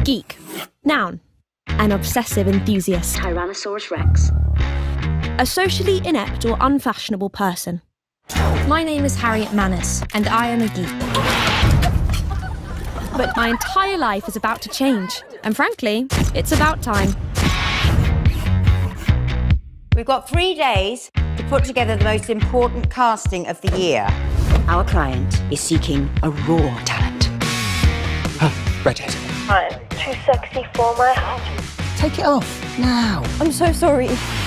Geek. Noun. An obsessive enthusiast. Tyrannosaurus Rex. A socially inept or unfashionable person. My name is Harriet Manners, and I am a geek. But my entire life is about to change. And frankly, it's about time. We've got 3 days to put together the most important casting of the year. Our client is seeking a raw talent. Redhead. I'm too sexy for my heart. Take it off, now. I'm so sorry.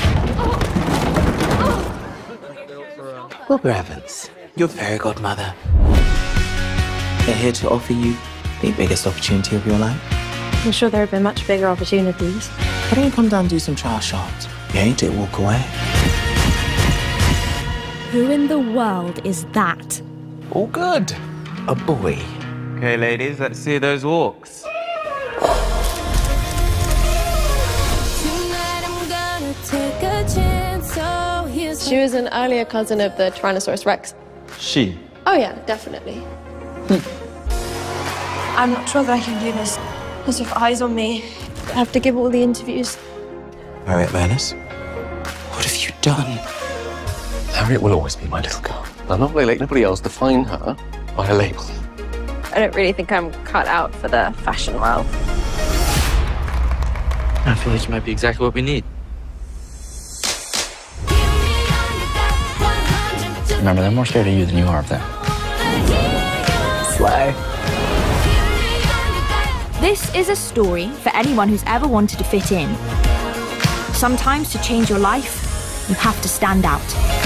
Wilbur Evans, your fairy godmother. They're here to offer you the biggest opportunity of your life. I'm sure there have been much bigger opportunities. Why don't you come down and do some trial shots? You ain't it, walk away. Who in the world is that? All good. A boy. Okay, ladies, let's see those walks. She was an earlier cousin of the Tyrannosaurus Rex. She. Oh yeah, definitely. I'm not sure that I can do this. There's your eyes on me. I have to give all the interviews. Harriet Manners, what have you done? Harriet will always be my little girl. I'm not going to let anybody else define her by a label. I don't really think I'm cut out for the fashion world. I feel like you might be exactly what we need. Remember, they're more scared of you than you are of them. Slay. This is a story for anyone who's ever wanted to fit in. Sometimes to change your life, you have to stand out.